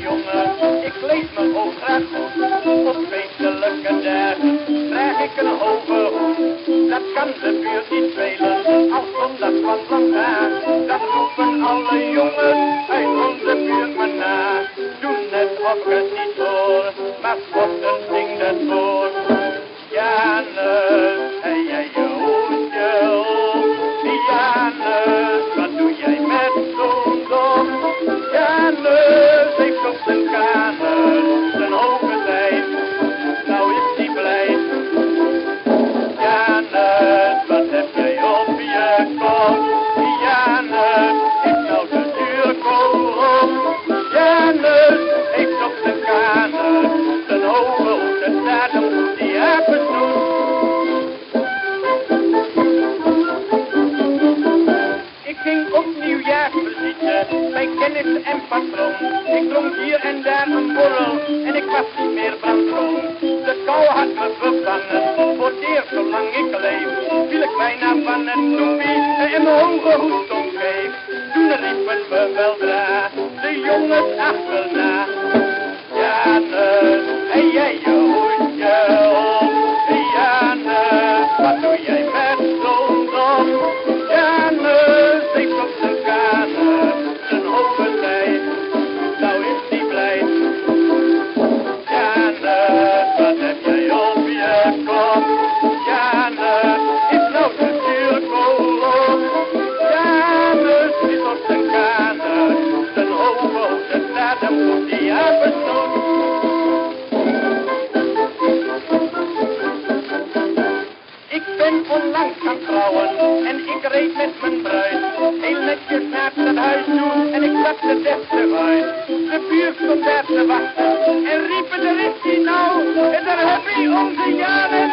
jongen, ik kleed me ook graag goed. Op feestelijke dagen draag ik een hoge hoed. Dat kan de buurt niet spelen, als zondag van vandaag. Dat roepen alle jongens uit onze buurt me na. Doe net of ik het niet hoor, maar schotten zingt het voor. Janus, hey jij je hoedje op. Janus, wat doe jij met zo'n dom? Janus heeft op zijn kamer zijn hoge tijd. Nou is hij blij. Janus, wat heb jij op je kop? Janus, is nou de zuurkool op? Janus heeft op zijn kamer zijn hoge hoed. Het staat hem goed, die apen doen. Ik ging op nieuwjaarsvisite bij kennis en patroon. Ik dronk hier en daar een borrel en ik was niet meer brandroom. De kou had me vervangen, voor het eerst zolang ik leef. Viel ik bijna van het toepie en mijn hoge hoed omgeef. Toen riepen we weldra de jongens achterna. Janus, hey jij je hoedje op. Janus, wat doe jij met zo'n dom? Janus heeft op zijn kamer zijn hoge tijd. Nou is hij blij. Janus, wat heb jij op je kop? Janus, is nou de zuurkool op? Janus is op zijn kamer zijn hoge hoed. Het staat hem op die apennoot. Ik ben onlangs gaan trouwen en ik reed met mijn bruid heel netjes naar het huis toe en ik zag de deftig uit. De buurt stond daar te wachten en riepen, er is hij nou en daar heb je onze Janus.